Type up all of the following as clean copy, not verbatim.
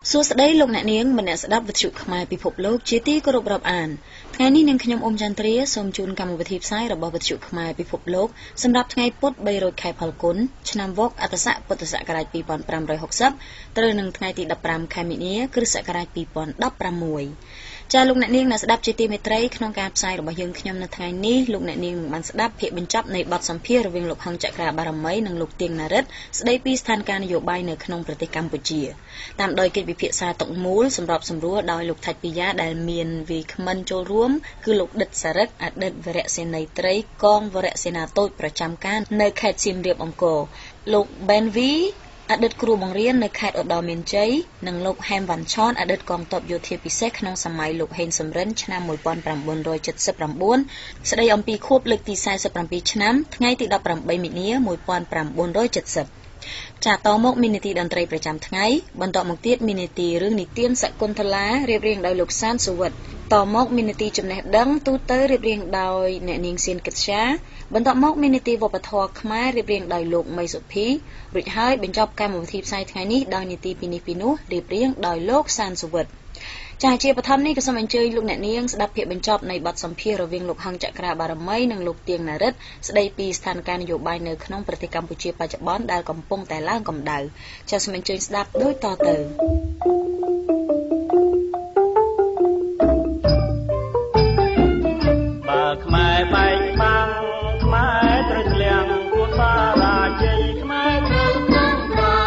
សួស្តីលោកអ្នកនាងម្នាក់ស្ដាប់វិទ្យុខ្មែរពិភពលោកជាទីគោរពរាប់អានថ្ងៃនេះនាងខ្ញុំអ៊ុំចន្ទ្រាសូមជូនកម្មវិធីផ្សាយរបស់វិទ្យុខ្មែរពិភពលោកសម្រាប់ថ្ងៃពុធ300ខែផលគុណឆ្នាំវកអត្តស័កពុទ្ធសករាជ2560ត្រូវនឹងថ្ងៃទី15ខែមីនាគ្រិស្តសករាជ2016ចាលោកអ្នកនាងអ្នកស្ដាប់ជាទីមេត្រីក្នុងការផ្សាយរបស់យើងខ្ញុំនៅថ្ងៃនេះលោកអ្នកនាងនឹងបានស្ដាប់ភាគបញ្ចប់នៃបទសម្ភាសន៍រវាងលោកហងចក្រាបារមីនិងលោកទៀងណារិទ្ធស្ដីពីស្ថានភាពនយោបាយនៅក្នុងប្រទេសកម្ពុជាតាមដោយកិច្ចពិភាក្សាតុមូលសម្របសម្រួលដោយលោកថាច់ពីយ៉ាដែលមានវាគ្មិនចូលរួមគឺលោកដិតសារឹកអតីតវរៈសេនីយ៍ត្រីកងវរៈសេនាតូចប្រចាំការនៅខេត្តសៀមរាបអង្គរលោកប៊ែនវីអតីតគ្រូបង្រៀននៅខេត្តឧត្តរមានជ័យនិងលោកហែមវ៉ាន់ឆនអតីតកងទ័ពយោធាពិសេសក្នុងសម័យលោកហេងសំរិនឆ្នាំ1979ស្ដីអំពីខួបលើកទី47ឆ្នាំថ្ងៃទី18មីនា1970ចាតមកមាននីតិតន្ត្រីប្រចាំថ្ងៃបន្តមកទៀតមាននីតិរឿងនិទានសកុន្ថលារៀបរៀងដោយលោកសានសុវត្ថិតមកមាននីតិចំណេះដឹងទូទៅរៀបរៀងដោយអ្នកនាងសៀនកិត្យាបន្តមកមាននីតិវប្បធម៌ខ្មែររៀបរៀងដោយលោកមីសុភីរួចហើយបញ្ចប់កម្មវិធីផ្សាយថ្ងៃនេះដោយនីតិពីនេះពីនោះរៀបរៀងដោយលោកសានសុវត្ថិចាជាបឋមនេះក៏សូមអញ្ជើញលោកអ្នកនាងស្ដាប់ភាគបញ្ចប់នៃបទសម្ភាសន៍រវាងលោកហងចក្រាបារមីនិងលោកទៀងណារិទ្ធស្ដីពីស្ថានភាពនយោបាយនៅក្នុងប្រទេសកម្ពុជាបច្ចុប្បន្នដែលកំពុងតែឡើងកម្ដៅចាសូមអញ្ជើញស្ដាប់ដូចតទៅបើខ្មែរបែកបាំងខ្មែរត្រូវធ្លាក់គួរសារាជ័យខ្មែរត្រូវក្នុងប្រា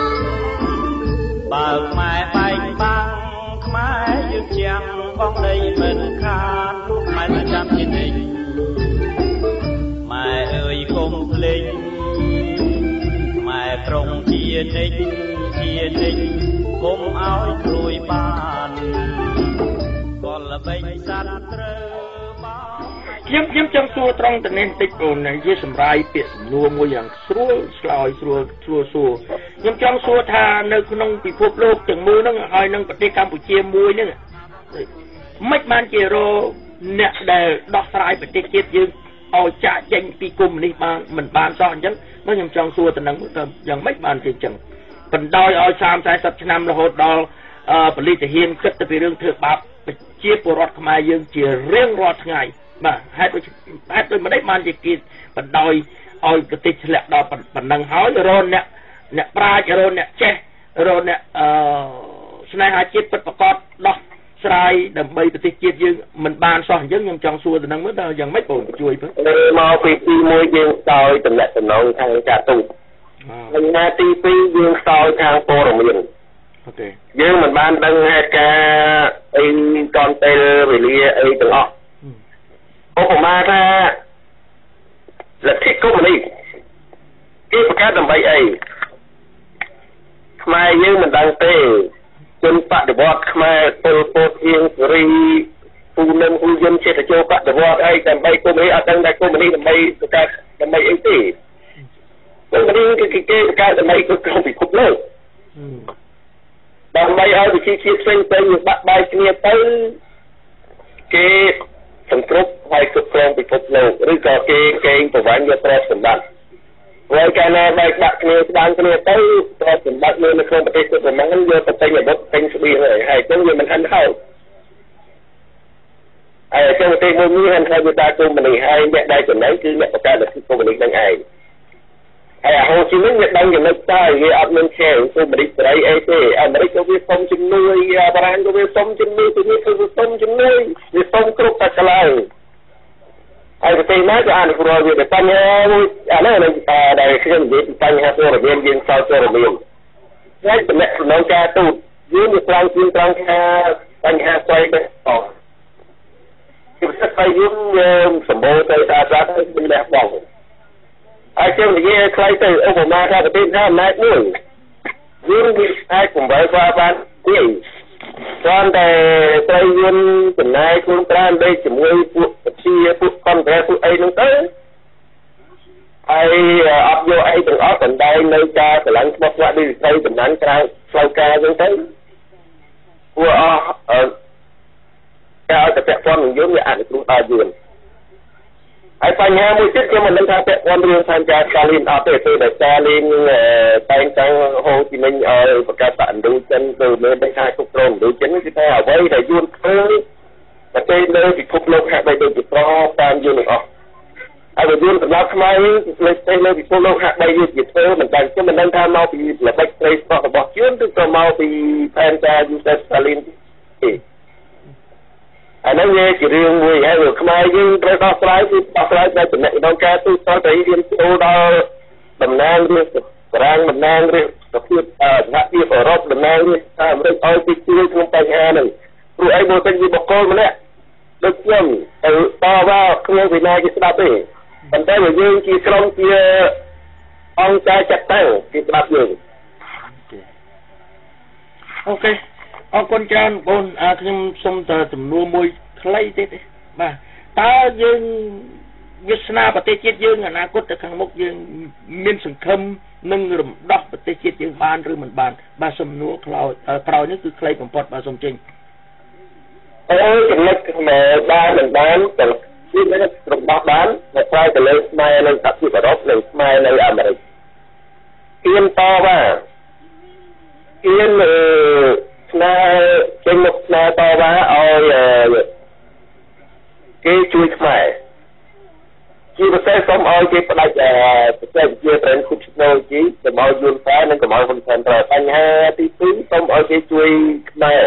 បើខ្មែរបែកបាំងខ្មែរយើងជាងបងដីមិនខានលោកខ្មែរប្រចាំជានិច្ចម៉ែអើយកុំភ្លេចម៉ែប្រុងជានិច្ចកុំឲ្យព្រួយបានកលល្បិចសត្វត្រូវខ្ញុំចង់សួរត្រង់ទៅនេះបន្តិចអូននិយាយសម្រាយពាក្យសំណួរមួយយ៉ាងស្រួលឆ្លើយស្រួលសួរខ្ញុំចង់សួរថានៅក្នុងពិភពលោកទាំងមូលហ្នឹងហើយនឹងប្រទេសកម្ពុជាមួយហ្នឹងមិនបានជារអ្នកដែលដោះស្រាយប្រទេសជាតិយើងឲ្យចាក់ចេញពីកុម្មុយនីសបានមិនបានសោះអញ្ចឹងមកខ្ញុំចង់សួរទៅនឹងថាយ៉ាងម៉េចបានជាអញ្ចឹងបណ្ដោយឲ្យ30-40ឆ្នាំរហូតដល់ពលិទាហានគិតទៅពីរឿងធ្វើបាបប្រជាពលរដ្ឋខ្មែរយើងជារៀងរាល់ថ្ងៃបាទហេតុដូចម្ដេចបានជាគេបណ្ដោយឲ្យប្រទេសធ្លាក់ដល់ប៉ុណ្ណឹងហើយរកអ្នកប្រាជ្ញរកអ្នកចេះរកអ្នកស្នេហាជាតិពិតប្រាកដដោះស្រាយដើម្បីប្រទេសជាតិយើងមិនបានសោះអញ្ចឹងខ្ញុំចង់សួរទៅនឹងមើលតើយ៉ាងម៉េចបងជួយមើលមកពីទី1យើងស្ដោយតំណែងតំណងខាងចាទូតហើយណាទី2យើងស្ដោយខាងព័ត៌មានអូខេយើងមិនបានដឹងហេតុការណ៍អីតនពេលវេលាអីទាំងអស់ឧបមាថាលទ្ធិកុម្មុយនីសគេបង្កើតដើម្បីអីខ្មែរយើងមិនដឹងទេជនបដិវត្តខ្មែរពលពតហៀងសេរីពូនឹងហ៊ុនយិនចេះតែចូលបដិវត្តអីដើម្បីកុម្មុយនីសអត់ដឹងថាកុម្មុយនីសដើម្បីបង្កើតដើម្បីអីទេកុម្មុយនីសគឺគេបង្កើតដើម្បីគ្រប់គ្រងពិភពលោកដើម្បីឲ្យវិជាជាតិផ្សេងៗបាក់បែកគ្នាទៅគេសង្គ្រប់ហើយគ្រប់គ្រងពិភពលោកឬក៏គេកេងប្រវ័ញ្ចយកទ្រព្យសម្បត្តិហើយកាលណាបែកបាក់គ្នាស្ដាងគ្នាទៅទ្រព្យសម្បត្តិនៅក្នុងប្រទេសគ្រប់ប្រមាណយកទៅទិញអាវុធទិញស្បៀងហើយអញ្ចឹងវាមិនហិនហោចហើយអញ្ចឹងប្រទេសមួយហិនហោចវាដាក់កុម្មុយនីសហើយអ្នកដែលចំណេញគឺអ្នកបង្កើតលទ្ធិកុម្មុយនីសនឹងឯងហើយអាហូជីមិញវាដឹងចំណុចតែវាអត់មានខែកុម្មុយនីសសេរីអីទេអាមេរិកក៏វាសុំជំនួយបារាំងក៏វាសុំជំនួយពីនេះគឺវាសុំជំនួយវាសុំគ្រប់តែកន្លែងហើយប្រទេសណាក៏អនុគ្រោះវាតែបញ្ហាមួយអានេះដែលខ្ញុំនិយាយពីបញ្ហាព័ត៌មានយើងសោតព័ត៌មានហើយតំណែងក្នុងការទូតយើងមានត្រង់ថាបញ្ហាស្អីដែរអស់គឺស្ថិតយើងសម្បូរទៅស្អាតៗហើយមានលះបង់ហើយខ្ញុំនិយាយខ្លីទៅឧបមាថាប្រទេសថាអំណាចមួយយើងអាចបង្វិលស្វាបានទេគ្រាន់តែត្រូវយើងចំណាយខ្លួនប្រាណដេកជាមួយពួកប្រជាពួកកុនក្រែពួកអីហ្នឹងទៅហើយអត់យកអីទាំងអស់បណ្ដោយនៅការឆ្លងស្បស្វាក់ដូចទៅចំណានក្រៅផ្លូវការអញ្ចឹងទៅពួកអស់ការទៅពាក់ព័ន្ធនឹងយើងវាអនុគ្រោះដល់យើងហើយបញ្ហាមួយទៀតខ្ញុំមិនដឹងថាពាក់ព័ន្ធរឿងតាមការសាលីនអត់ទេពេលដែលសាលីនតែងតាំងហូជីមិញឲ្យបង្កើតបកឥណ្ឌូចិនគឺមានតែការគ្រប់គ្រងឥណ្ឌូចិនគឺថាអ្វីដែលយួនធ្វើប្រទេសលើពិភពលោកហាក់បីដូចជាប្រតាមយួនទាំងអស់ហើយយួនសម្រាប់ខ្មែរលើប្រទេសលើពិភពលោកហាក់បីដូចជាធ្វើមិនដឹងខ្ញុំមិនដឹងថាមកពីល្បិចព្រៃស្រស់របស់យួនឬក៏មកពីផែនការយូសេហ្វសាលីនទេអានេះវាជារឿងមួយហើយខ្មែរយើងត្រូវដោះស្រាយគឺដោះស្រាយដោយចំណេះក្នុងការទូទៅទៅរៀនចូលដល់តំណាងរាជបារាំងតំណាងរាជសហភាពអឺរ៉ុបតំណាងរាជអាមេរិកឲ្យទៅជួយក្នុងបញ្ហាហ្នឹងព្រោះអីបើសិនជាបកគលម្នាក់ដូចខ្ញុំទៅតវ៉ាគ្មានវិន័យគេស្ដាប់ទេប៉ុន្តែបើយើងជាក្រុមជាអង្គការចាត់តាំងគេស្ដាប់យើងអូខេអរគុណច្រើនបងខ្ញុំសូមតែចំនួនមួយខ្លីទៀតបាទតើយើងវាសនាប្រទេសជាតិយើងអនាគតទៅខាងមុខយើងមានសង្ឃឹមនឹងរំដោះប្រទេសជាតិយើងបានឬមិនបានបាទសំណួរក្រោយនេះគឺខ្លីបំផុតបាទសូមចេញចំណុចបានមិនបានតែជារបស់បានតែផ្សាយទៅលើខ្មែរនៅសហភាពអឺរ៉ុបនិងខ្មែរនៅអាមេរិកទៀនតវ៉ាទៀនស្នើចេញមកស្នើតវ៉ាឲ្យគេជួយខ្មែរជាពិសេសសូមឲ្យគេផ្ដាច់បច្ចេកវិទ្យាប្រេនគុជណូជីដើម្បីឲ្យយួនខ្សែនិងកុំឲ្យហ៊ុនសែនប្រើបញ្ហាទី2សូមឲ្យគេជួយខ្មែរ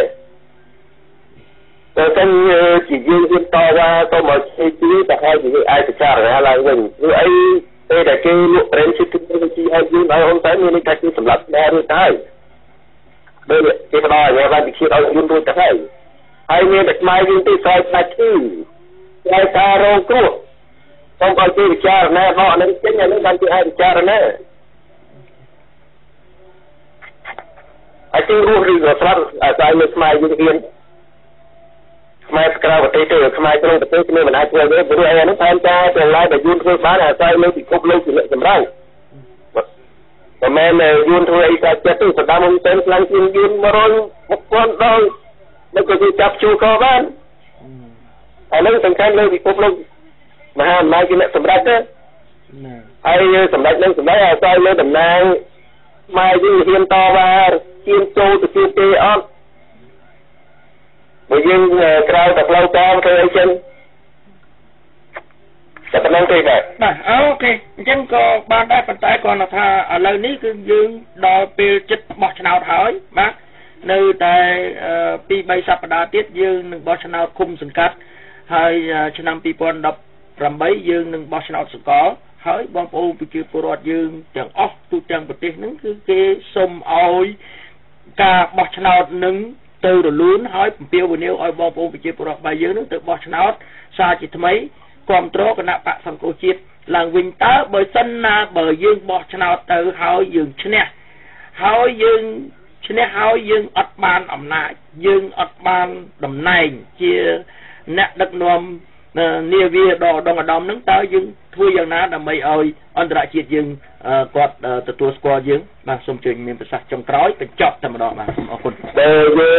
តែទាំងជាយើងហ៊ានតវ៉ាសូមឲ្យគេជួយតែឲ្យគេអាចពិចារណាឡើងវិញព្រោះអីពេលដែលគេលក់ប្រេនគុជណូជីឲ្យយួនឲ្យហ៊ុនសែនមានន័យថាគេសម្លាប់ខ្មែររួចទៅដោយគេផ្ដល់អាជ្ញាប័ណ្ណវិជាឲ្យយួនរួចទៅហើយមានតែខ្មែរយើងទីស្រ័យផ្លាច់ឈឺតែការរងគ្រោះសូមឲ្យគេពិចារណាដកនឹងចេញអានេះបានគេឲ្យពិចារណាហើយទីរស់ឬក៏ស្លាប់អាស្រ័យលើខ្មែរយើងហ៊ានខ្មែរក្រៅប្រទេសទេខ្មែរក្នុងប្រទេសគ្នាមិនអាចធ្វើទេព្រោះអានេះផែនការទាំងឡាយដែលយួនធ្វើបានអាស្រ័យលើពិភពលោកជាអ្នកសម្រេចតែមែនយួនធ្វើអីកើតចិត្តទេសម្ដៅមិនទៅខ្លាំងជាងយួន100,000ដងមិនក៏គេចាប់ជួក៏បានអានេះសំខាន់លើពិភពលោកមហាអំណាចជាអ្នកសម្រេចទេហើយសម្រេចនឹងសម្រេចអាស្រ័យលើតំណាងខ្មែរយើងហ៊ានតវ៉ាហ៊ានចូលទៅជួបគេអត់បើយើងក្រៅតែផ្លូវការធ្វើអីចឹងតែប៉ុណ្្នឹងទេបាទអូខេអញ្ចឹងក៏បានដែរប៉ុន្តែគាត់ថាឥឡូវនេះគឺយើងដល់ពេលចិត្តបោះឆ្នោតហើយបាទនៅតែ2-3សប្តាហ៍ទៀតយើងនឹងបោះឆ្នោតឃុំសង្កាត់ហើយឆ្នាំ2018យើងនឹងបោះឆ្នោតសកលហើយបងប្អូនប្រជាពលរដ្ឋយើងទាំងអស់ទូទាំងប្រទេសហ្នឹងគឺគេសុំឲ្យការបោះឆ្នោតនឹងទៅរលូនហើយពំពាវនាវឲ្យបងប្អូនប្រជាពលរដ្ឋរបស់យើងនឹងទៅបោះឆ្នោតសារជាថ្មីគ្រប់គ្រងគណៈបកសង្គ្រោះជាតិឡើងវិញតើបើសិនណាបើយើងបោះឆ្នោតទៅហើយយើងឈ្នះហើយយើងអត់បានអំណាចយើងអត់បានតំណែងជាអ្នកដឹកនាំនាវាដកដងឧត្តមនឹងតើយើងធ្វើយ៉ាងណាដើម្បីឲ្យអន្តរជាតិយើងគាត់ទទួលស្គាល់យើងបាទសូមជួយមានប្រសាសន៍ចុងក្រោយបញ្ចប់តែម្ដងបាទអរគុណបើ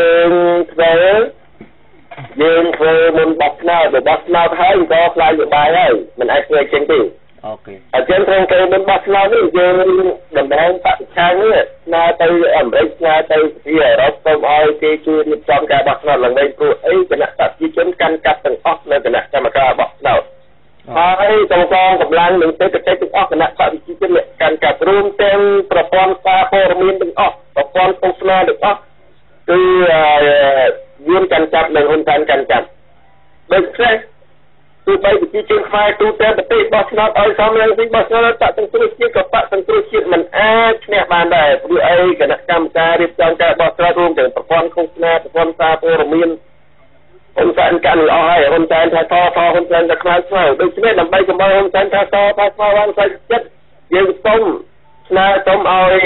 យើងធ្វើមុនបោះឆ្នោតហើយក៏ខ្លាចវាបាយហើយមិនអាចធ្វើចេញទេអូខេអញ្ចឹងក្នុងពេលមុនបោះឆ្នោតនេះយើងដំណើរបរិឆាំងនេះស្នើទៅអាមេរិកស្នើទៅអឺរ៉ុបសូមឲ្យគេជួយរៀបចំការបោះឆ្នោតឡើងវិញព្រោះអីគណៈបព្វជិជនកាន់កាប់ទាំងអស់នៅគណៈកម្មការបោះឆ្នោតហើយកម្លាំងនឹងទេតិចទាំងអស់គណៈបព្វជិជនកាន់កាប់រួមទាំងប្រព័ន្ធសារព័ត៌មានទាំងអស់ប្រព័ន្ធឃោសនាទាំងអស់គឺយួនកាន់ចាប់និងហ៊ុនសែនកាន់ចាប់ដូច្នេះគឺបីប្រជាជនខ្មែរទូទាំងប្រទេសបោះឆ្នោតឲ្យសមឡើងវិញបោះឆ្នោតបកសង្គ្រោះជាតិក៏បកសង្គ្រោះជាតិមិនអាចឈ្នះបានដែរព្រោះអីគណៈកម្មការរៀបចំការបោះឆ្នោតរួមទាំងប្រព័ន្ធឃោសនាប្រព័ន្ធសារព័ត៌មានហ៊ុនសែនកាន់អស់ហើយហ៊ុនសែនថាតហ៊ុនសែនថាខ្មៅខ្មៅដូច្នេះដើម្បីកុំឲ្យហ៊ុនសែនថាតខ្មៅបានស្អីចិត្តយើងសូមស្នើសូមឲ្យ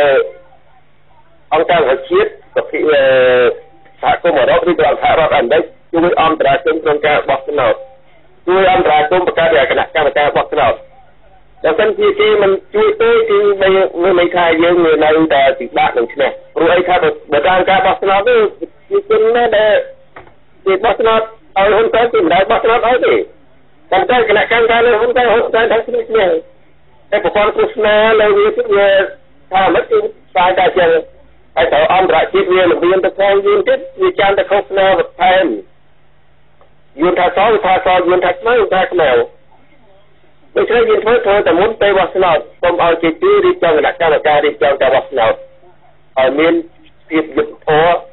អង្គការសហជាតិសហគមន៍អឺរ៉ុបឬក៏សហរដ្ឋអាមេរិកជួយអន្តរាគមន៍ក្នុងការបោះឆ្នោតជួយអន្តរាគមន៍បង្កើតគណៈកម្មការបោះឆ្នោតបើមិនជាគេមិនជួយទេគឺមានន័យថាយើងនៅតែពិបាកនឹងឈ្នះព្រោះអីថាបើតាមការបោះឆ្នោតនេះជាជនណាដែលគេបោះឆ្នោតឲ្យហ៊ុនសែនគេមិនដែលបោះឆ្នោតឲ្យទេប៉ុន្តែគណៈកម្មការលើហ៊ុនសែនដឹងគ្នាតែប្រព័ន្ធឃោសនានៅវាថាមិនគឺស្អាតតែចឹងហើយទៅអន្តរជាតិវាលំមានទៅផងយូរទៀតវាចាំតែឃោសនាបន្ថែមយូរថាសយថាខ្មៅដូច្នេះយើងធ្វើតែមុនពេលបោះឆ្នោតសូមឲ្យជាទីរៀបចំគណៈកម្មការរៀបចំការបោះឆ្នោតឲ្យមានភាពយុត្តិធម៌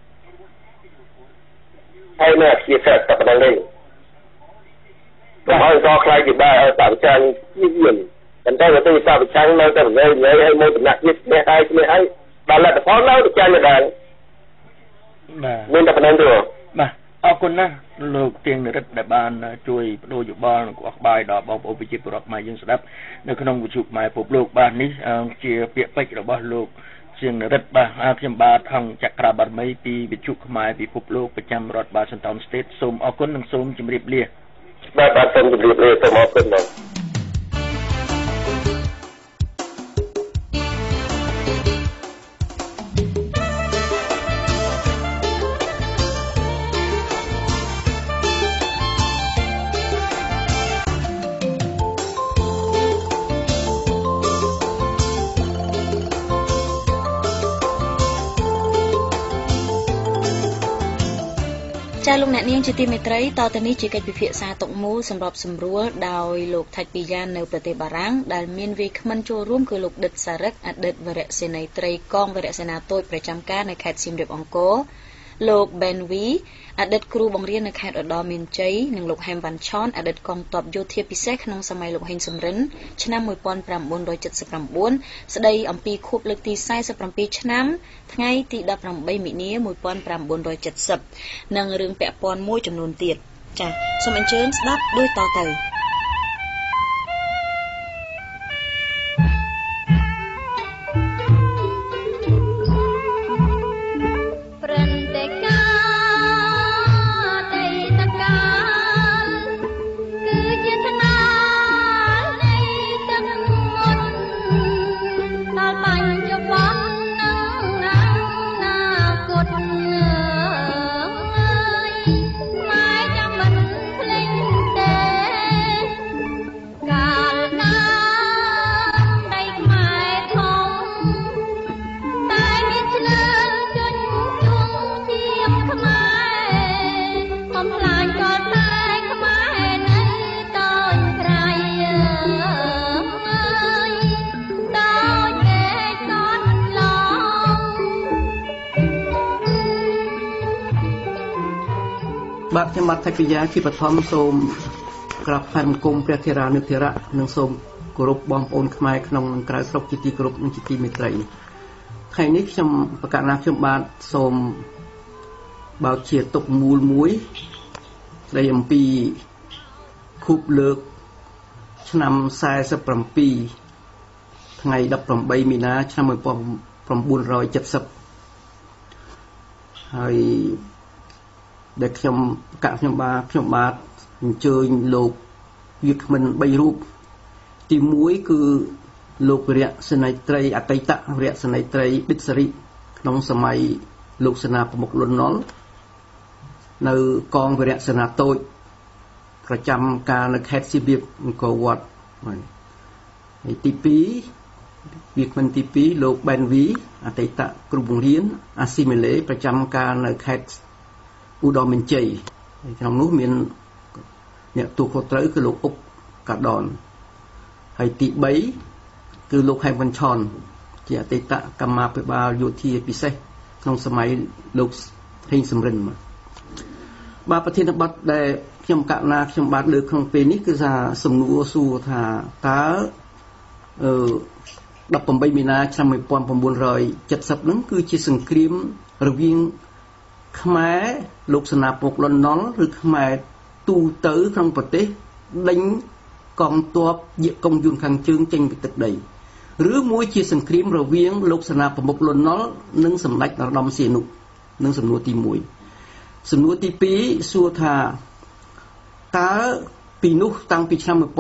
ហើយនៅជាស្រាប់តែប៉ុណ្្នឹងទេហើយក៏ខ្លាយជាបែរឲ្យបច្ចាញ់ជាប៉ុន្តែបើទៅបច្ចាញ់នៅតែវិញហើយមកដំណាក់ទៀតនេះហើយដល់លទ្ធផលនៅចាញ់ដែរមានតែប៉ុណ្្នឹងទេបាទអរគុណណាស់លោកទៀងនរិទ្ធដែលបានជួយបដូរយោបល់និងអស់ក្បាយដល់បងប្អូនប្រជាពលរដ្ឋខ្មែរយើងស្ដាប់នៅក្នុងវិទ្យុខ្មែរពិភពលោកបាទនេះជាពាក្យពេចន៍របស់លោកទៀងនរិទ្ធបាទខ្ញុំបាទអង្គចក្រាបារមីពីវិទ្យុខ្មែរពិភពលោកប្រចាំរដ្ឋបាទ Washington State សូមអរគុណនិងសូមជម្រាបលាបាទសូមជម្រាបលាសូមអរគុណបាទចាលោកអ្នកនាងជាទីមេត្រីតទៅនេះជាកិច្ចពិភាក្សាតុមូលសម្របសម្រួលដោយលោកថាច់ពីយ៉ាននៅប្រទេសបារាំងដែលមានវាគ្មិនចូលរួមគឺលោកដិតសារឹកអតីតវរសេនីយ៍ត្រីកងវរសេនាតូចប្រចាំការនៅខេត្តសៀមរាបអង្គរលោកប៊ែនវីអតីតគ្រូបង្រៀននៅខេត្តឧត្តរមានជ័យនិងលោកហេមវ៉ាន់ឆនអតីតកងទ័ពយោធាពិសេសក្នុងសម័យលោកហេងសំរិនឆ្នាំ1979ស្ដីអំពីខួបលើកទី47ឆ្នាំថ្ងៃទី18មិនិនា1970និងរឿងពាក់ព័ន្ធមួយចំនួនទៀតចា៎សូមអញ្ជើញស្ដាប់ដូចតទៅបាទខ្ញុំបាទថៃពីយ៉ាជាបឋមសូមក្រាបថ្វាយបង្គំព្រះធេរានុធេរៈនិងសូមគោរពបងប្អូនខ្មែរក្នុងនិងក្រៅស្រុកជាទីគោរពនិងជាទីមេត្រីថ្ងៃនេះខ្ញុំប្រកាសណាខ្ញុំបាទសូមបើកជាតុមូលមួយស្ដីអំពីខួបលើកឆ្នាំ47ថ្ងៃ18មីនាឆ្នាំ1970ហើយដែលខ្ញុំបាទអញ្ជើញលោកវាគ្មិន3រូបទី1គឺលោកវរសេនីយ៍ត្រីអតីតវរសេនីយ៍ត្រីប៊ិតសេរីក្នុងសម័យលោកសេនាប្រមុខលន់នល់នៅកងវរសេនាតូចប្រចាំការនៅខេត្តសៀមរាបអង្គរវត្តហើយទី2វាគ្មិនទី2លោកប៊ែនវីអតីតគ្រូបង្រៀនអាស៊ីមេលេប្រចាំការនៅខេត្តឧត្តរមានជ័យហើយក្នុងនោះមានអ្នកទូខុសត្រូវគឺលោកអុកកាដនហើយទី3គឺលោកហេមវ៉ាន់ឆនជាអតីតកម្មាភិបាលយោធាពិសេសក្នុងសម័យលោកហេងសំរិនបាទប្រធានបទដែលខ្ញុំកណាខ្ញុំបាទលើកក្នុងពេលនេះគឺថាសំណួរសួរថាតើ18មីនាឆ្នាំ1970ហ្នឹងគឺជាសង្គ្រាមរវាងខ្មែរលោកសេនាប្រមុខលន់នល់ឬខ្មែរទូទៅក្នុងប្រទេសដេញកងទ័ពយកកងយួនខាងជើងចេញពីទឹកដីឬមួយជាសង្គ្រាមរវាងលោកសេនាប្រមុខលន់នល់និងសម្ដេចនរោត្តមសីហនុនឹងសំណួរទី1សំណួរទី2សួរថាតើពីនោះតាំងពីឆ្នាំ1918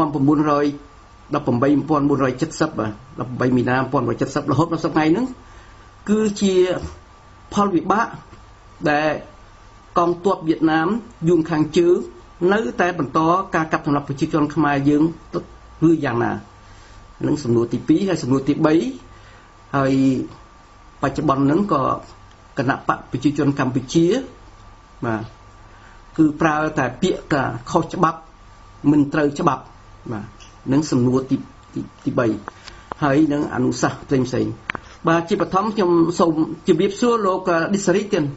18មីនា1970រហូតដល់សប្តាហ៍ហ្នឹងគឺជាផលវិបាកដែលកងទ័ពវៀតណាមយួនខាងជើងនៅតែបន្តការកាប់សម្លាប់ប្រជាជនខ្មែរយើងឬយ៉ាងណានឹងសំណួរទី2ហើយសំណួរទី3ហើយបច្ចុប្បន្នហ្នឹងក៏គណៈបកប្រជាជនកម្ពុជាបាទគឺប្រើតែពាក្យថាខុសច្បាប់មិនត្រូវច្បាប់បាទនឹងសំណួរទី3ហើយនឹងអនុសាសន៍ផ្សេងបាទជាបឋមខ្ញុំសូមជម្រាបសួរលោកឌីសរីទៀត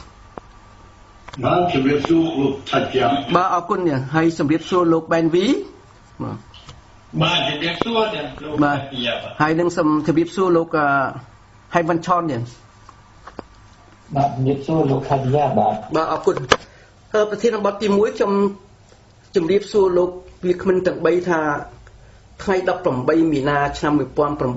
បាទជម្រាបសួរលោកថាជាបាទអរគុណទៀតហើយជម្រាបសួរលោកបែនវីបាទជម្រាបសួរទៀតលោកបាទហើយនឹងសូមជម្រាបសួរលោកហៃវ៉ាន់ឆនទៀតបាទជម្រាបសួរលោកខាឌីយ៉ាបាទអរគុណប្រធានបទទី1ខ្ញុំជម្រាបសួរលោកវាគ្មិនទាំង3ថាថ្ងៃ18មីនាឆ្នាំ1970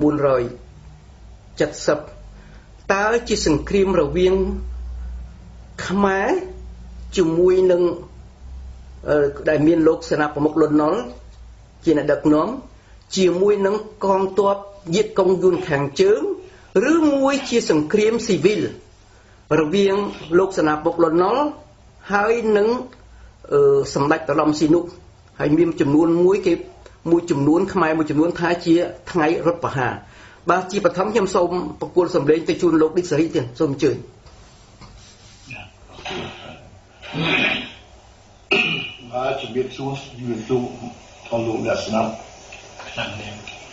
តើជាសង្គ្រាមរវាងខ្មែរជាមួយនឹងដែលមានលោកសេនាប្រមុខលន់នល់ជាអ្នកដឹកនាំជាមួយនឹងកងទ័ពយៀតកុងយួនខាងជើងឬមួយជាសង្គ្រាមស៊ីវិលរវាងលោកសេនាប្រមុខលន់នល់ហើយនឹងសម្ដេចតាឡំស៊ីនុហើយមានចំនួនមួយចំនួនខ្មែរមួយចំនួនថាជាថ្ងៃរដ្ឋប្រហារបាទជាបឋមខ្ញុំសូមប្រគល់សម្លេងទៅជូនលោកឌីសារីទៀតសូមអញ្ជើញបាទជំរាបសួរផងលោកអ្នកស្ដាប់ឆ្នាំនេះ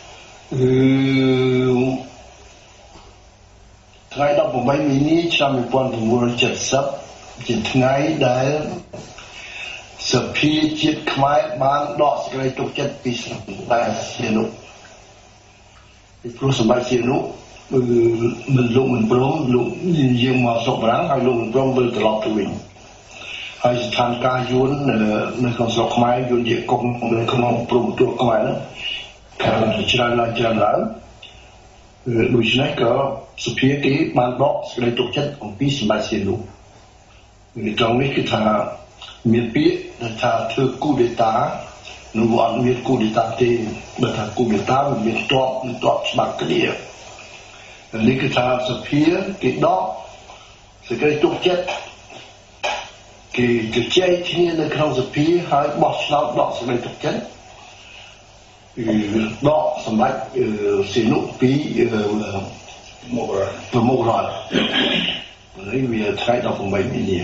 ថ្ងៃ18មីនាឆ្នាំ1970ជាថ្ងៃដែលសភាជាតិខ្មែរបានដកសេចក្តីទុកចិត្តពីសម្ដេចសៀនុពីព្រោះសម្ដេចសៀនុមិនលោកមិនព្រមលោកយើងមកស្រុកបារាំងហើយលោកមិនព្រមវិលត្រឡប់ទៅវិញហើយស្ថានភាពយួននៅក្នុងស្រុកខ្មែរយួនជាកុំនៅក្នុងព្រំទូខ្មែរនោះច្រើនឡើងដូច្នេះក៏សភាគេបានដកសេចក្តីទុកចិត្តអំពីសម្ដេចសៀនុត្រង់នេះគឺថាមានពាក្យថាធ្វើគូដេតានោះអត់មានគូដេតាទេបើថាគូដេតាវាមានតបច្បាប់គ្នានេះគឺថាសភាគេដកសេចក្តីទុកចិត្តគេជជែកគ្នានៅក្នុងសភាហើយបោះឆ្នោតដកសេចក្តីទុកចិត្តដកសម្ដេចសៀនុពីប្រមុខរដ្ឋនេះវាថ្ងៃ18មីនា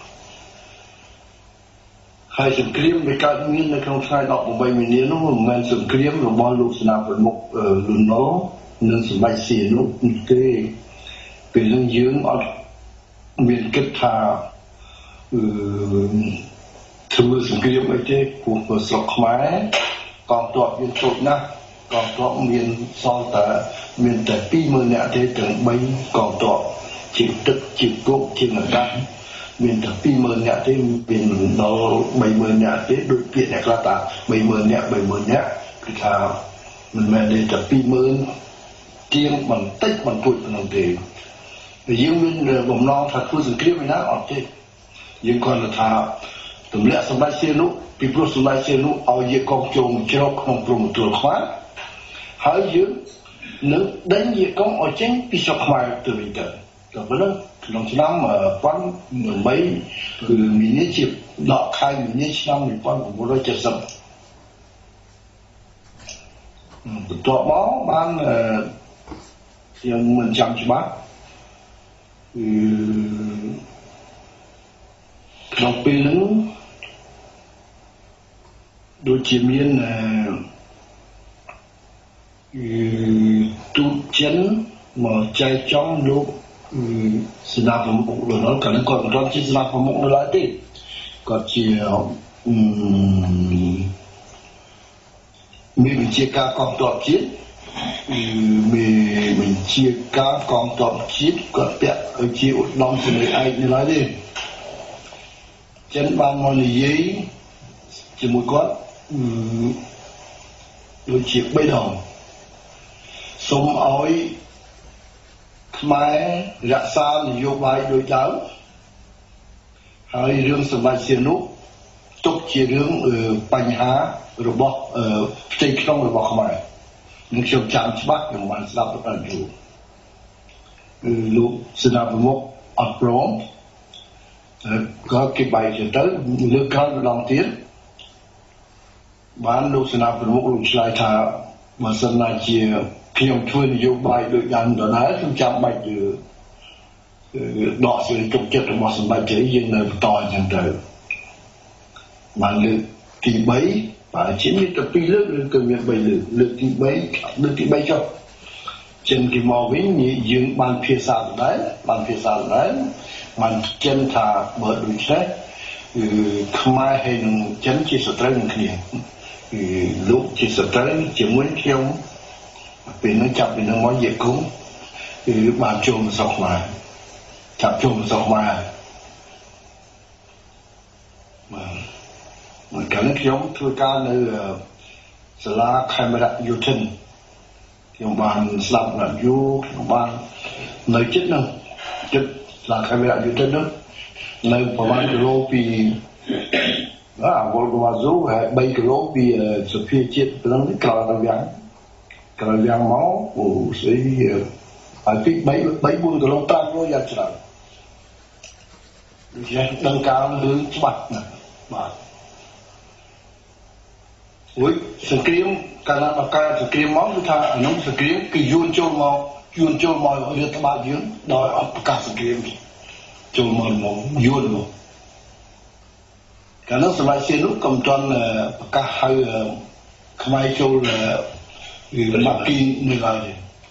ហើយសង្គ្រាមដែលកើតមាននៅក្នុងថ្ងៃ18មីនានោះមិនមែនសង្គ្រាមរបស់លោកសេនាប្រមុខលន់នល់និងសម្ដេចសៀនុនោះទេពេលនឹងយើងអត់មានគិតថាធ្វើសង្គ្រាមអីទេព្រោះស្រុកខ្មែរកងទ័ពយើងតូចណាស់កងទ័ពមានសល់តែមានតែ 20000 នាក់ទេទាំង3កងទ័ពជាទឹកជាគោកជាអណ្ដាតមានតែ 20000 នាក់ទេមានដល់ 30000 នាក់ទេដូចពាក្យអ្នកខ្លះថា 30000 នាក់គឺថាមិនមែនទេតែ 20000 ជាងបន្តិចបន្តួចប៉ុណ្ណឹងទេយើងមានបំណងថាធ្វើសង្គ្រាមឯណាអត់ទេយើងគាត់ថាទម្លាក់សម្ដេចសៀនុពីព្រោះសម្ដេចសៀនុឲ្យយាយកងជោងជ្រកក្នុងព្រំប្រទល់ខ្មែរហើយយើងនឹងដេញយាយកងឲ្យចេញពីស្រុកខ្មែរទៅវិញទៅតែប៉ុណ្ណឹងក្នុងឆ្នាំ2008គឺមីនាជាដកខែមីនាឆ្នាំ1970បន្ទាប់មកបានខ្ញុំមិនចាំច្បាស់ក្នុងពេលនោះដូចជាមានទូតចិនមកចែកចង់លោកសេនាប្រមុខលន់នល់គាត់មិនទាន់ជាសេនាប្រមុខនៅឡើយទេគាត់ជាមានវិជាការកងទ័ពជាតិមានវិជាការកងទ័ពជាតិគាត់ពាក់ជាឧត្តមសេនីយ៍ឯកនៅឡើយទេចិនបានមកនិយាយជាមួយគាត់ដូចជា3ដងសូមឲ្យខ្មែររក្សានយោបាយដូចដើមហើយរឿងសម្ដេចសៀនុទុកជារឿងបញ្ហារបស់ផ្ទៃក្នុងរបស់ខ្មែរនឹងខ្ញុំចាំច្បាស់ខ្ញុំបានស្ដាប់ទៅយូរលោកសេនាប្រមុខអត់ព្រម có cái bài cho tới nước con lòng tiếng bán lúc sinh học lúc lại thà mà sinh là chỉ khi ông thuê nhiều bài được dành đó đấy chúng chăm bài từ đọ sự trục chất của một bài chế riêng là to chẳng trời mà lực kỳ bấy và chính như tập pi nước cần việc bày lực kỳ bấy cho trên cái mò với nhị dương ban phía sau đấy mà chân thà mở đuôi xe Khmer hình chân chỉ sợ trái kia lúc chỉ sợ trái chỉ muốn theo vì nó chậm vì nó nói gì cũng bàn chôn dọc mà chậm chôn dọc mà cả nước giống thôi ca nơi Sala Khmer Yutin trong bàn sập là du trong bàn nơi chết nữa chết là Khmer Yutin đó nơiประมาณ km Volvo hay 3 km vì sự phía chết nó cờ vàng máu của sĩ phải biết 4 km tăng nó ra trở lại nâng cao hướng bạch nè ui sự kiếm cả là cái sự kiếm máu chúng ta nó sự kiếm cái yuan châu màu ở đây ta bao nhiêu đòi ấp cả sự kiếm châu màu yuan luôn cả nó sẽ lại xem lúc cầm tròn là cả hai Khmer châu là mặt kinh như vậy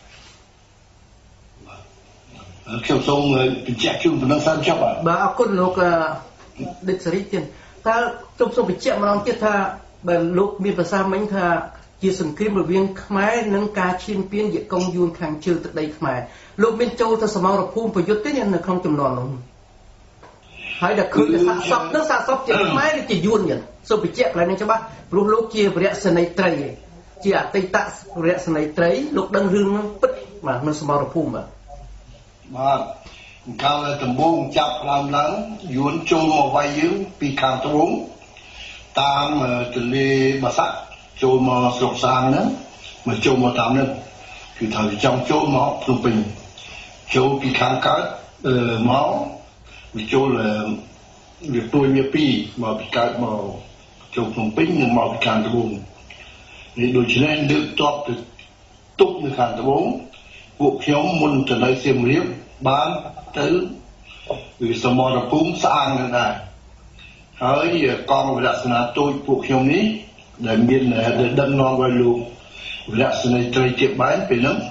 kiểu sông chạy chung từ năng san chấp à bà áo côn lúc địch xử lý tiền ta trong sông bị chạy mà nó chết tha bên lúc miền Bắc Sa mình tha chia sân kiếm rồi viên Khmer nâng ca chiên piên diệt công yuan khang trừ từ đây Khmer lúc bên châu ta sầm màu phun phải dốt tới nên là không chầm nòn luôn hay là cứ nước xa sọc chỉ Khmer thì chỉ yuan vậy sông bị chạy lại nên cho bác lúc chia về sân này tây chỉ à tây tạ về sân này tây lúc đang rương nó bứt mà nó sầm màu phun mà cao là tầm buông chập làm lắng yuan châu màu vay dưới bị khang tơ búng tam từ lê bà sắc châu màu sọc sang nữa mà châu màu tam nữa thì thời trong châu máu trung bình châu bị khang cát máu vì châu là việc tôi miệt pi mà bị cát màu châu trung bình nhưng màu bị khang tơ búng thì đối với nên được top từ túc được khang tơ búng cuộc nhóm muốn trở lại xem riết bán tới vì sao mà nó cũng sang nữa nàyហើយកងវិរៈសេនាទូចពួកខ្ញុំនេះដែលមានដឹកនាំឲ្យលោកវិរៈសេនីយ៍ត្រីជាបែនពេលហ្នឹង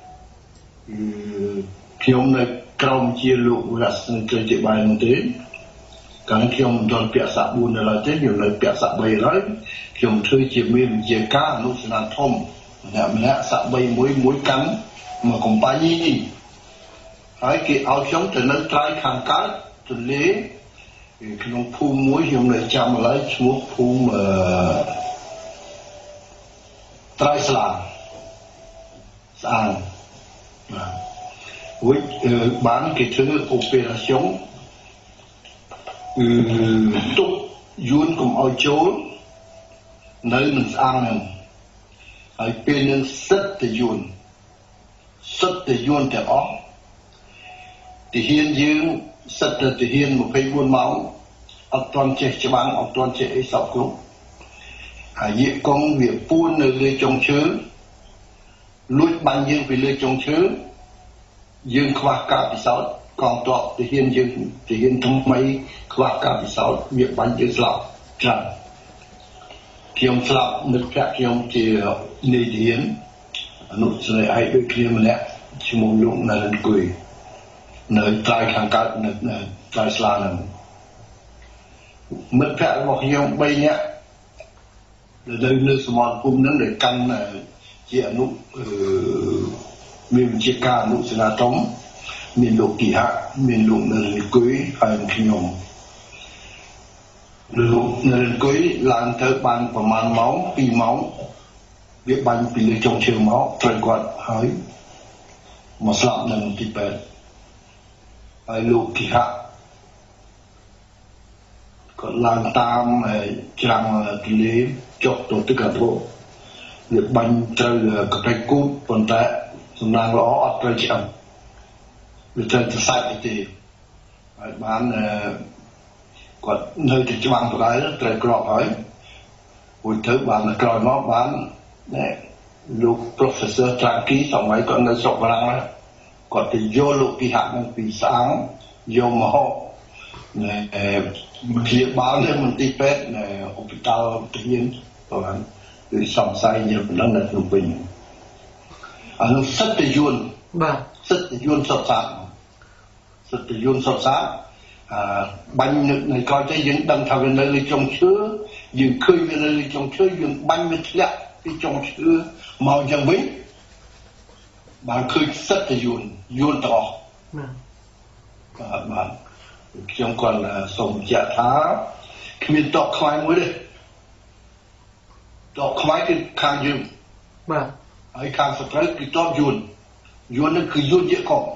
ខ្ញុំនៅក្រោមជាលោកវិរៈសេនីយ៍ត្រីជាបែននោះទេកាលខ្ញុំដល់ពាក់សាក់4នៅឡើយទេខ្ញុំនៅពាក់សាក់3ហើយខ្ញុំធ្វើជាមានវិជាការអនុសេនាធំម្នាក់សាក់3មួយកាន់មកកំប៉ាញីនេះហើយគេឲ្យខ្ញុំទៅនៅត្រៃខាងកើតទន្លេក្នុងភូមិមួយខ្ញុំនៅចាំឡើយឈ្មោះភូមិត្រៃស្លាស្អាងវិញបានគេធ្វើអូពេរ៉ាស្យុងទុកយួនកុំឲ្យចូលនៅនឹងស្អាងហ្នឹងហើយពេលនឹងសិតទៅយួនទាំងអស់ទីហ៊ានយើងសិតទៅទីហ៊ាន24ម៉ោងអត់ទាន់ចេះច្បាំងអត់ទាន់ចេះអីសពគ្រប់ហើយយាកងវាពួននៅលើចុងឈើលួចបាញ់យើងពីលើចុងឈើយើងខ្វះការពិសោធន៍កងទ័ពទីហ៊ានយើងទីហ៊ានថ្មីខ្វះការពិសោធន៍វាបាញ់យើងស្លាប់ច្រើនខ្ញុំស្លាប់មិត្តភក្តិខ្ញុំជានាយទានអនុស្រីឯកដូចគ្នាម្នាក់ឈ្មោះលោកណារិនគួយនៅត្រៃខាងកើតនៅត្រៃស្លាហ្នឹងមិត្តភក្តិរបស់ខ្ញុំ3នាក់ដែលនៅសមរភូមិហ្នឹងដែលកាន់ជាអនុមានវិជាការអនុសេនាធំមានលោកគីហៈមានលោកនរិនគួយហើយខ្ញុំលោកនរិនគួយឡើងទៅបានប្រហែលម៉ោង2ម៉ោងវាបាញ់ពីលើចុងឈើមកត្រូវគាត់ហើយមកស្លាប់នៅទីពេទ្យហើយលោកគីហៈគាត់ឡើងតាមច្រាំងទន្លេចុះទៅទឹកអាធោវាបាញ់ត្រូវកប៉ែកគូតប៉ុន្តែសំណាងល្អអត់ត្រូវឆ្អឹងវាត្រូវទៅសាច់ទៅទេហើយបានគាត់នៅទីច្បាំងបដៅត្រូវក្របហើយរួចទៅបានក្រោយមកបានលោក professor ត្រាគីសម័យគាត់នៅស្រុកបារាំងគាត់ទៅយកលោកពីហាក់នឹងពីស្អាងយកមកព្យាបាលនៅមន្ទីរពេទ្យនៅអ៊ុបតាល់ទាហានបានគឺសំស័យយើងប៉ុណ្ណឹងនៅភ្នំពេញអានោះសិតតយួនបាទសិតតយួនសុតសាសិតតយួនសុតសាបាញ់នៅក្រោយទៅយើងដឹងថាវានៅលើចុងឈើយើងឃើញវានៅលើចុងឈើយើងបាញ់វាធ្លាក់ពីចុងឈើមកយ៉ាងវិញបានឃើញសិតតយួនយួនទាំងអស់បាទខ្ញុំគាត់សូមបញ្ជាក់ថាគ្មានតកខ្វាយមួយទេតកខ្វាយគឺខាងយើងបាទហើយខាងសត្រូវគឺតបយួននឹងគឺយួនយកកង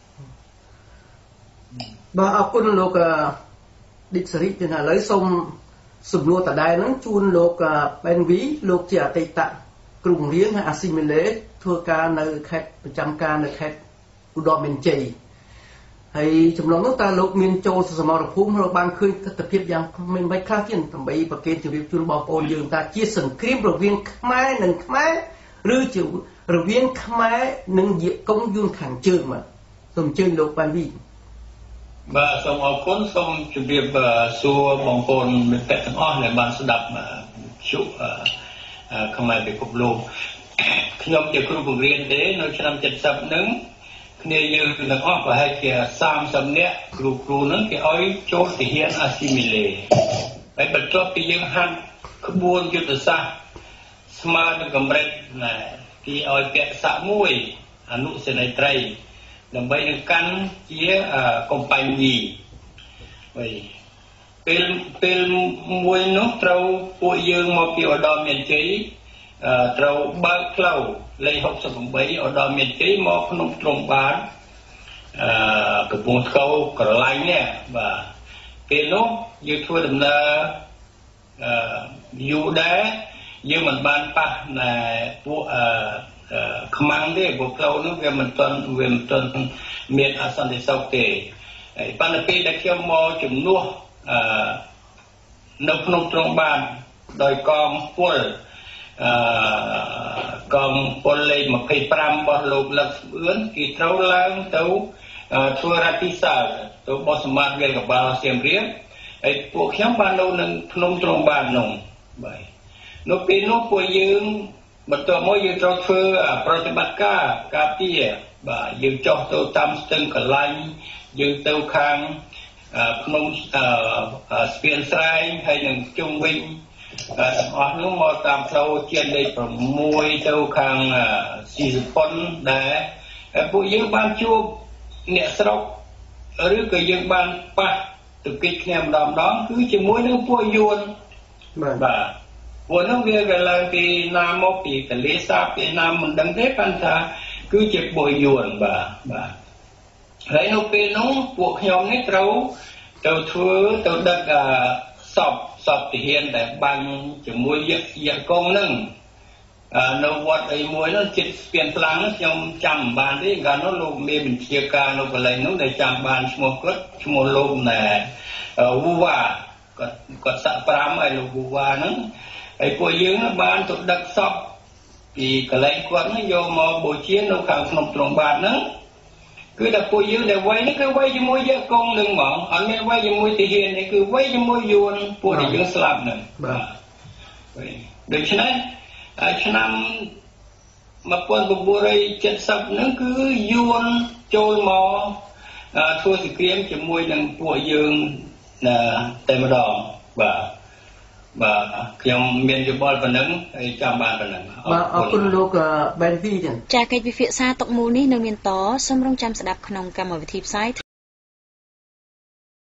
បាទអរគុណលោកឌិចសេរីចឹងឥឡូវសូមសំណួរតដែលហ្នឹងជូនលោកបែនវីលោកជាអតីតគ្រូបង្រៀនហើយអាស៊ីមីលេធ្វើការនៅខេត្តប្រចាំការនៅខេត្តឧត្តរមានជ័យហើយចំណុចនោះតើលោកមានចូលសមរភូមិលោកបានឃើញទស្សនវិជ្ជាយ៉ាងមិនបាច់ខ្លះទៀតដើម្បីប្រកេនជម្រាបជូនបងប្អូនយើងតើជាសង្គ្រាមរវាងខ្មែរនិងខ្មែរឬជារវាងខ្មែរនិងយៀកុងយួនខាងជើងបាទសូមអញ្ជើញលោកបានវីបាទសូមអរគុណសូមជម្រាបសួរបងប្អូនមិត្តភក្តិទាំងអស់ដែលបានស្ដាប់ជុខ្មែរពិភពលោកខ្ញុំជាគ្រូបង្រៀនទេនៅឆ្នាំ70ហ្នឹងគ្នាយើងទាំងអស់ប្រហែលជា30នាក់គ្រូហ្នឹងគេឲ្យចូលទាហានអាស៊ីមីលេហើយបន្ទាប់ពីយើងហាត់ក្បួនយុទ្ធសាស្ត្រស្មើនឹងកម្រិតណាគេឲ្យពាក់សាក់មួយអនុសេនីយ៍ត្រីដើម្បីនឹងកាន់ជាកុំបាញ់ញីហើយពេលមួយនោះត្រូវពួកយើងមកពីឧត្តរមានជ័យត្រូវបើកផ្លូវលេខ68ឧត្តរមានជ័យមកភ្នំទ្រង់បានកំពង់ថ្កូវក្រឡាញ់នេះបាទពេលនោះយើងធ្វើដំណើរយូរដែរយើងមិនបានប៉ះណែពួកខ្មាំងទេព្រោះផ្លូវនោះវាមិនទាន់មានអសន្តិសុខទេហើយប៉ុន្តែពេលដែលខ្ញុំមកជំនួសនៅភ្នំទ្រង់បានដោយកងពលកងពលលេខ25របស់លោកលឹកស្បឿនគេត្រូវឡើងទៅធ្វើរ៉ាទីសាលទៅបោះសម្បត្តិវាលកបាលសៀមរាបហើយពួកខ្ញុំបាននៅនឹងភ្នំទ្រង់បាននោះបាទនៅពេលនោះពួកយើងបន្ទាប់មកយើងត្រូវធ្វើប្រតិបត្តិការការពារបាទយើងចុះទៅតាមស្ទឹងកលាញ់យើងទៅខាងភ្នំស្ពានស្រែងហើយនឹងជុំវិញទាំងអស់នោះមកតាមផ្លូវជាតិលេខ6ទៅខាងស៊ីសប៉ុនដែរពួកយើងបានជួបអ្នកស្រុកឬក៏យើងបានប៉ះទង្គិចគ្នាម្ដងគឺជាមួយនឹងពួកយួនបាទពួកនោះវាក៏ឡើងពីណាមកពីកលេសាពីណាមិនដឹងទេប៉ុន្តែគឺជាពួកយួនបាទហើយនៅពេលនោះពួកខ្ញុំនេះត្រូវទៅធ្វើទៅដឹកសពទាហានដែលបាញ់ជាមួយយៈកងនឹងនៅវត្តអីមួយនោះចិត្តស្ពានផ្លាំងខ្ញុំចាំមិនបានទេកាលនោះលោកមានបញ្ជាការនៅកន្លែងនោះដែលចាំបានឈ្មោះគាត់ឈ្មោះលោកណែវូវ៉ាគាត់សាក់5ហើយលោកវូវ៉ាហ្នឹងហើយពួកយើងបានទៅដឹកសពពីកន្លែងគាត់ហ្នឹងយកមកបូជានៅខាងភ្នំទ្រង់បាទហ្នឹងគឺតែពួកយើងដែលវាយនេះគឺវាយជាមួយយៈកងនឹងហ្មងអត់មានវាយជាមួយទាហាននេះគឺវាយជាមួយយួនពួកដែលយើងស្លាប់ហ្នឹងបាទដូច្នេះឆ្នាំ1970ហ្នឹងគឺយួនចូលមកធ្វើសង្គ្រាមជាមួយនឹងពួកយើងតែម្ដងបាទខ្ញុំមានយោបល់ប៉ុណ្ណឹងហើយចាំបានប៉ុណ្ណឹងបាទអរគុណលោកបែនវីចឹងចាកិច្ចពិភាក្សាតុកមូលនេះនៅមានតសូមរងចាំស្ដាប់ក្នុងកម្មវិធីផ្សាយ